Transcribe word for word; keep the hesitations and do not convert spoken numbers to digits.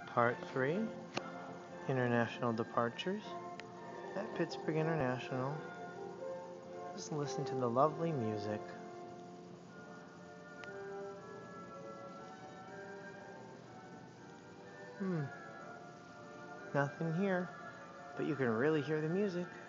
Part three, International Departures at Pittsburgh International. Just listen to the lovely music. Hmm, nothing here, but you can really hear the music.